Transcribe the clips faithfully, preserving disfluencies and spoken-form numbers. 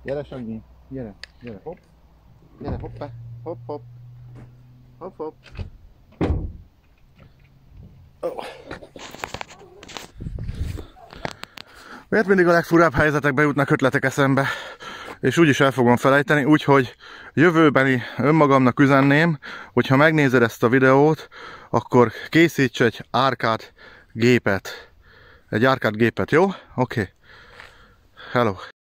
Gyere, Sanyi, gyere, gyere, hopp. Gyere, hoppá, hopp, hopp. Hopp, hopp. Oh. Miért mindig a legfurább helyzetekbe jutnak ötletek eszembe? És úgyis el fogom felejteni, úgyhogy jövőbeni önmagamnak üzenném, hogyha megnézed ezt a videót, akkor készíts egy árkád gépet. Egy árkád gépet, jó? Oké. Okay. Hello.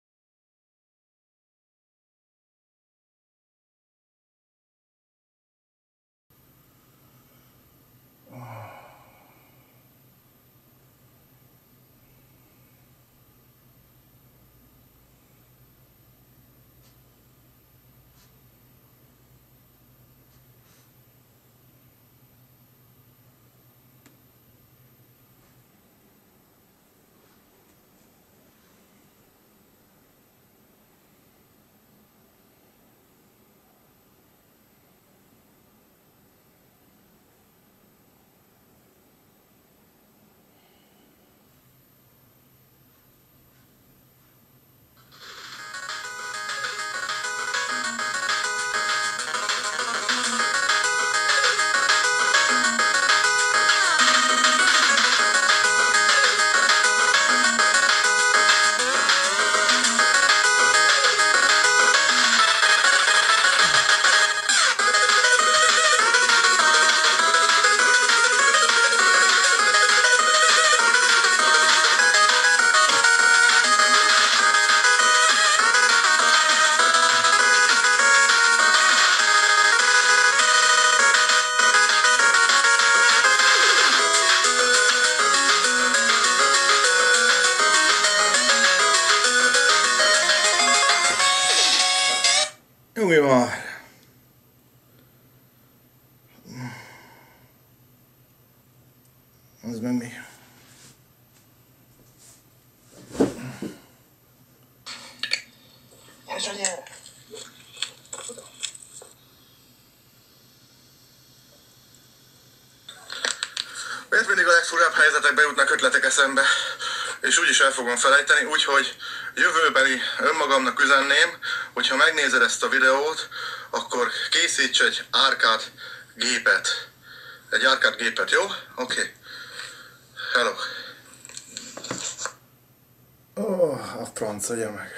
Nyugi már! Ez meg mi? Gyere, gyere! Miért mindig a legfurább helyzetekbe jutnak ötletek eszembe? És úgyis el fogom felejteni, úgyhogy jövőbeni önmagamnak üzenném, hogyha megnézed ezt a videót, akkor készíts egy árkád gépet. Egy árkád gépet, jó? Oké. Okay. Hello. Oh, a franc adja meg.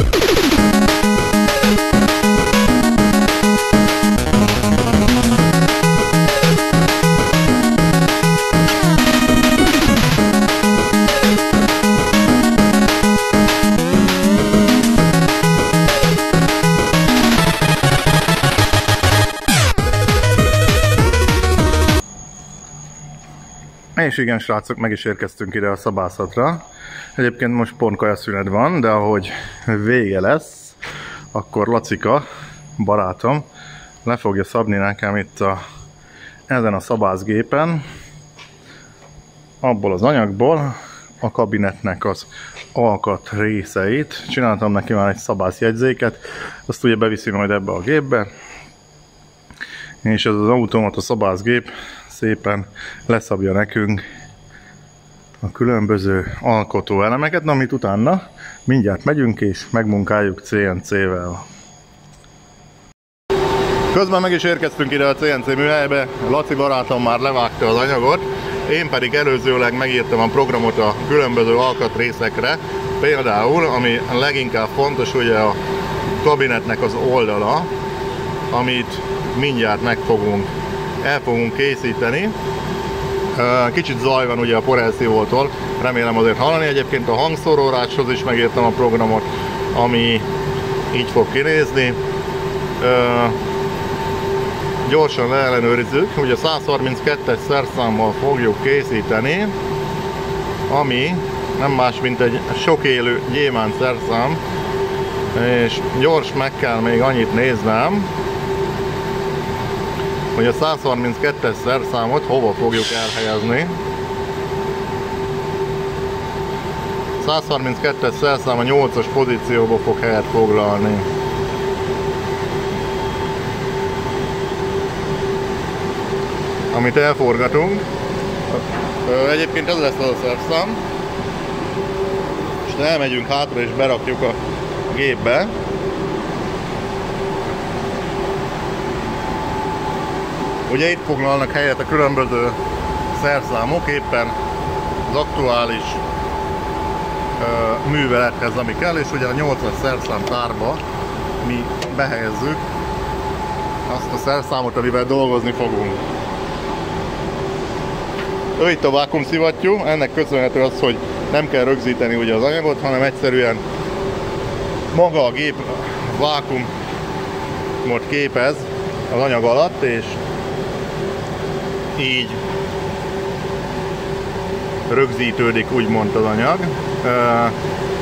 És igen, srácok, meg is érkeztünk ide a szabászatra. Egyébként most pont kajaszünet van, de ahogy vége lesz, akkor Lacika, barátom, le fogja szabni nekem itt a, ezen a szabászgépen, abból az anyagból a kabinetnek az alkat részeit. Csináltam neki már egy szabászjegyzéket, azt ugye beviszi majd ebbe a gépbe, és ez az automata szabászgép szépen leszabja nekünk a különböző alkotó elemeket, na, amit utána mindjárt megyünk és megmunkáljuk cé en cé-vel. Közben meg is érkeztünk ide a cé en cé műhelybe, Laci barátom már levágta az anyagot, én pedig előzőleg megírtam a programot a különböző alkatrészekre, például, ami leginkább fontos, ugye a kabinetnek az oldala, amit mindjárt meg fogunk el fogunk készíteni. Kicsit zaj van ugye a porelszívótól, remélem azért hallani. Egyébként a hangszóróráshoz is megírtam a programot, ami így fog kinézni. Gyorsan leellenőrizzük, ugye száz harminckettes szerszámmal fogjuk készíteni, ami nem más, mint egy sok élő gyémánt szerszám, és gyors meg kell még annyit néznem, hogy a száz harminckettes szerszámot hova fogjuk elhelyezni. száz harminckettes szerszám a nyolcas pozícióba fog helyet foglalni. Amit elforgatunk, egyébként ez lesz az a szerszám, és elmegyünk hátra és berakjuk a gépbe. Ugye itt foglalnak helyet a különböző szerszámok, éppen az aktuális ö, művelethez, ami kell, és ugye a nyolcas szerszámtárba mi behelyezzük azt a szerszámot, amivel dolgozni fogunk. Ő itt a vákuumszivattyú, ennek köszönhető az, hogy nem kell rögzíteni ugye az anyagot, hanem egyszerűen maga a gép vákuumot képez az anyag alatt, és így rögzítődik úgymond az anyag. Uh,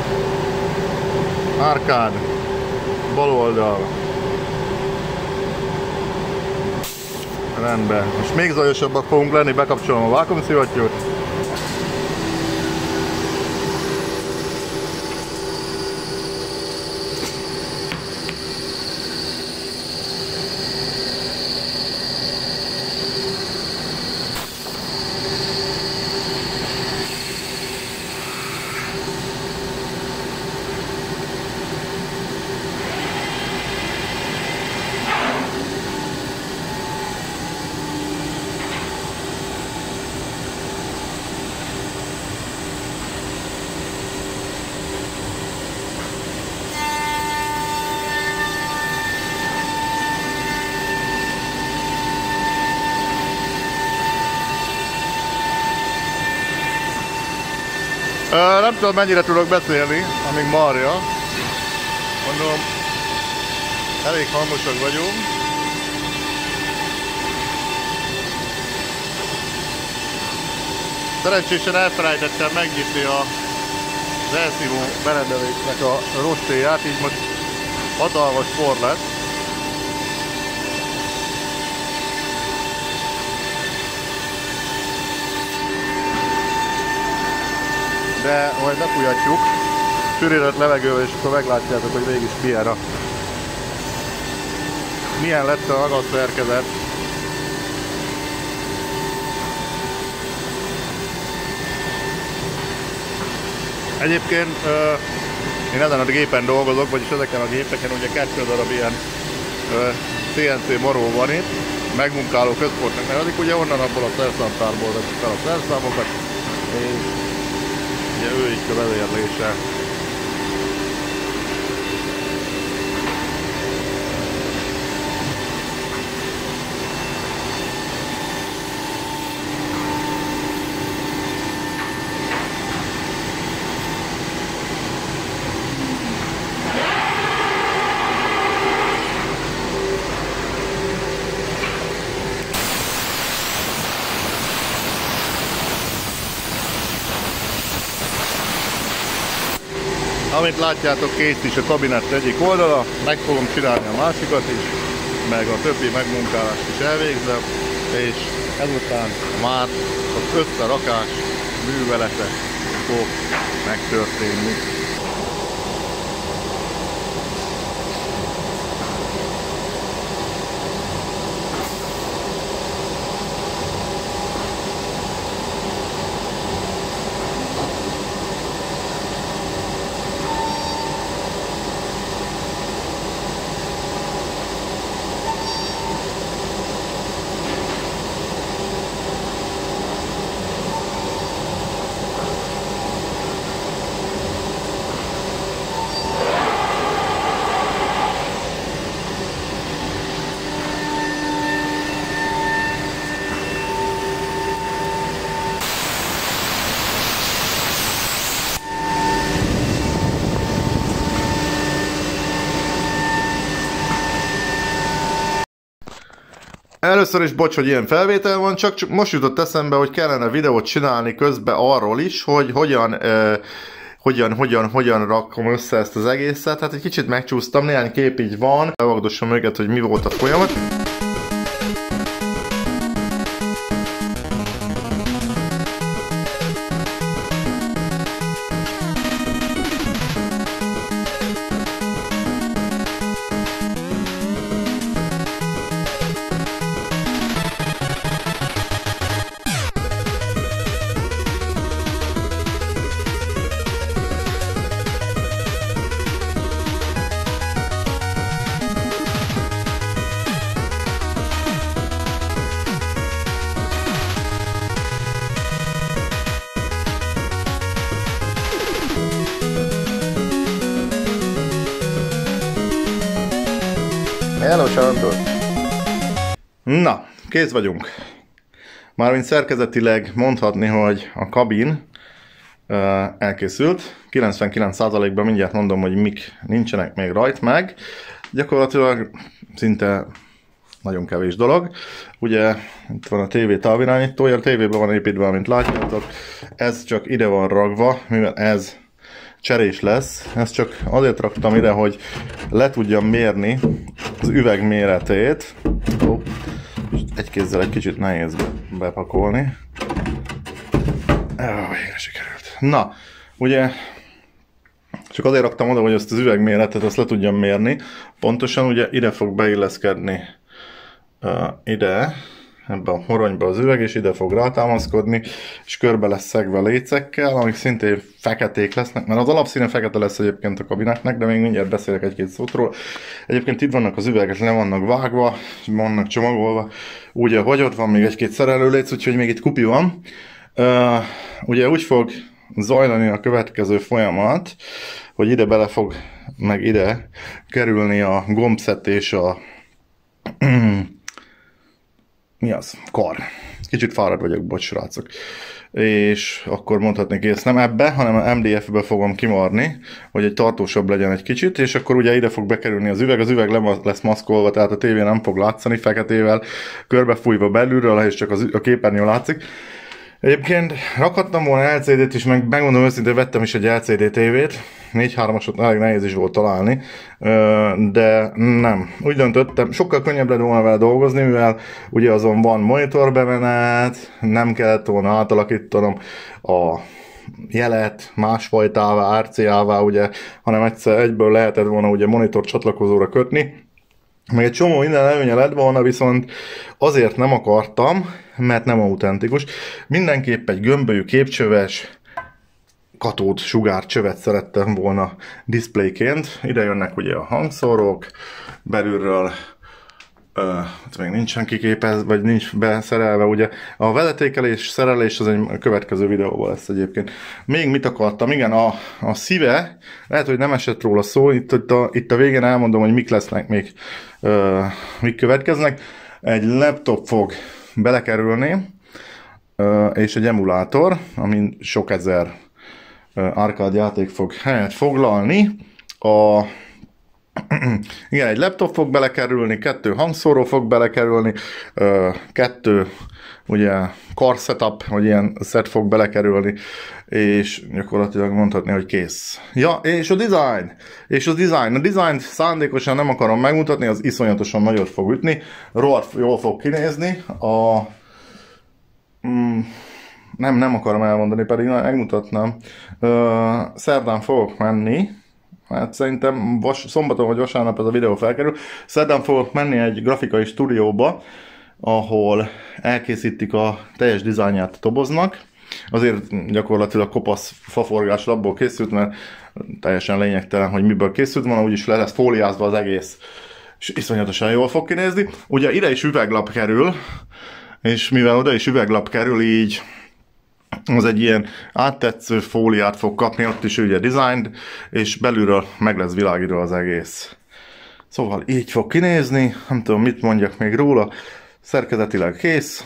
árkád, bal oldal. Rendben. Most még zajosabbak fogunk lenni, bekapcsolom a vákuumszivattyút. Uh, nem tudom, mennyire tudok beszélni, amíg marja. Mondom, elég halmosak vagyunk. Szerencsésen elfelejtettem megnyitni az elszívó berendezésnek a rostéját, így most hatalmas por lett. De majd lefújhatjuk sűrített levegővel, és akkor meglátjátok, hogy mégis milyen, a, milyen lett a magas szerkezet. Egyébként uh, én ezen a gépen dolgozok, vagyis ezeken a gépeken ugye kettő darab ilyen uh, cé en cé maró van itt, megmunkáló központnak nevezik, ugye onnan abból a szerszámtárból veszik fel a szerszámokat, és ugye ő itt a vezérlése. Amit látjátok, kész is a kabinett egyik oldala, meg fogom csinálni a másikat is, meg a többi megmunkálást is elvégzem, és ezután már az összerakás művelete fog megtörténni. Először is bocs, hogy ilyen felvétel van, csak, csak most jutott eszembe, hogy kellene videót csinálni közben arról is, hogy hogyan, eh, hogyan, hogyan, hogyan rakom össze ezt az egészet. Hát egy kicsit megcsúsztam, néhány kép így van, elvagdosom őket, hogy mi volt a folyamat. Hello, Sándor! Na, kész vagyunk. Mármint szerkezetileg mondhatni, hogy a kabin uh, elkészült. kilencvenkilenc százalékban mindjárt mondom, hogy mik nincsenek még rajt meg. Gyakorlatilag szinte nagyon kevés dolog. Ugye itt van a tévé távirányítója, a tévében van építve, amint látjátok. Ez csak ide van ragva, mivel ez cserés lesz. Ezt csak azért raktam ide, hogy le tudjam mérni az üveg méretét. Oh, egy kézzel egy kicsit nehéz bepakolni. Oh, végre sikerült. Na, ugye csak azért raktam oda, hogy ezt az üveg méretet azt le tudjam mérni. Pontosan ugye ide fog beilleszkedni uh, ide, ebbe a horonyba az üveg, és ide fog rátámaszkodni, és körbe lesz szegve lécekkel, amik szintén feketék lesznek, mert az alapszíne fekete lesz egyébként a kabineknek, de még mindjárt beszélek egy-két szótról. Egyébként itt vannak az üvegek, le vannak vágva, vannak csomagolva, úgy ahogy ott van még egy-két szerelőléc, úgyhogy még itt kupi van. Uh, ugye úgy fog zajlani a következő folyamat, hogy ide bele fog, meg ide kerülni a gombszett és a mi az? Kar. Kicsit fárad vagyok, bocs, srácok. És akkor mondhatnék, hogy ezt nem ebbe, hanem a em dé ef-be fogom kimarni, hogy egy tartósabb legyen egy kicsit, és akkor ugye ide fog bekerülni az üveg, az üveg le lesz maszkolva, tehát a tévé nem fog látszani feketével, körbefújva belülről, és csak az, a képernyő látszik. Egyébként rakhattam volna el cé dét is, meg megmondom őszintén, vettem is egy el cé dé tévét, négy hármasot elég nehéz is volt találni, de nem. Úgy döntöttem, sokkal könnyebb lett volna vele dolgozni, mivel ugye azon van monitorbemenet, nem kellett volna átalakítanom a jelet másfajtává, er cé á-vá, ugye, hanem egyszer egyből lehetett volna ugye monitor csatlakozóra kötni. Meg egy csomó minden előnye lett volna, viszont azért nem akartam, mert nem autentikus. Mindenképp egy gömbölyű képcsöves katód sugárcsövet szerettem volna diszpléként. Ide jönnek ugye a hangszórok, belülről Uh, még nincsen kiképezve, vagy nincs beszerelve, ugye. A vezetékelés, szerelés az egy következő videóban lesz egyébként. Még mit akartam? Igen, a, a szíve, lehet, hogy nem esett róla szó, itt, itt, a, itt a végén elmondom, hogy mik lesznek még, uh, mik következnek. Egy laptop fog belekerülni, uh, és egy emulátor, amin sok ezer uh, arcade játék fog helyet foglalni. A igen, egy laptop fog belekerülni, kettő hangszóró fog belekerülni, kettő ugye car setup, vagy ilyen set fog belekerülni, és gyakorlatilag mondhatni, hogy kész. Ja, és a design! És a design. A design szándékosan nem akarom megmutatni, az iszonyatosan nagyot fog ütni, rohadt jól fog kinézni. A... Mm, nem, nem akarom elmondani, pedig megmutatnám. Szerdán fogok menni, hát szerintem vas, szombaton vagy vasárnap ez a videó felkerül. Szerdán fogok menni egy grafikai stúdióba, ahol elkészítik a teljes dizájnját a doboznak. Azért gyakorlatilag kopasz faforgás labból készült, mert teljesen lényegtelen, hogy miből készült van, úgyis le lesz fóliázva az egész, és iszonyatosan jól fog kinézni. Ugye ide is üveglap kerül, és mivel oda is üveglap kerül, így az egy ilyen áttetsző fóliát fog kapni, ott is ugye design, és belülről meg lesz világítva az egész. Szóval így fog kinézni, nem tudom mit mondjak még róla, szerkezetileg kész,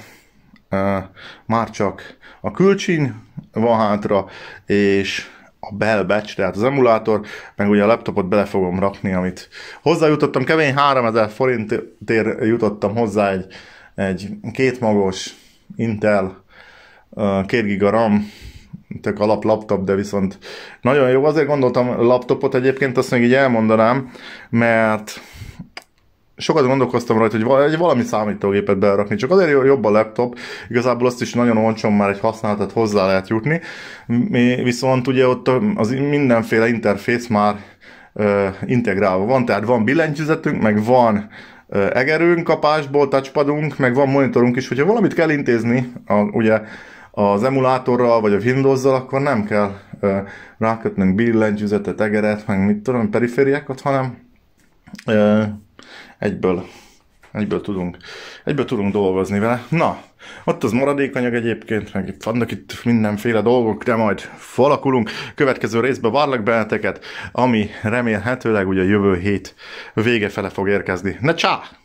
már csak a külcsíny van hátra, és a bell batch, tehát az emulátor, meg ugye a laptopot bele fogom rakni, amit hozzájutottam, kemény háromezer forintért jutottam hozzá egy, egy kétmagos Intel két giga RAM, tök alap laptop, de viszont nagyon jó. Azért gondoltam laptopot egyébként, azt még így elmondanám, mert sokat gondolkoztam rajta, hogy valami számítógépet belerakni, csak azért jobb a laptop, igazából azt is nagyon olcsón már egy használatot hozzá lehet jutni, viszont ugye ott az mindenféle interfész már uh, integrálva van, tehát van billentyűzetünk, meg van uh, egerőnk kapásból, touchpadunk, meg van monitorunk is, hogyha valamit kell intézni, a, ugye az emulátorral, vagy a Windows-zal, akkor nem kell uh, rákötnünk billentyűzetet, egeret, meg mit tudom, perifériákat, hanem uh, egyből egyből tudunk, egyből tudunk dolgozni vele. Na, ott az maradékanyag egyébként, meg vannak itt mindenféle dolgok, de majd falakulunk. Következő részben várlak benneteket, ami remélhetőleg ugye jövő hét vége fele fog érkezni. Na csá!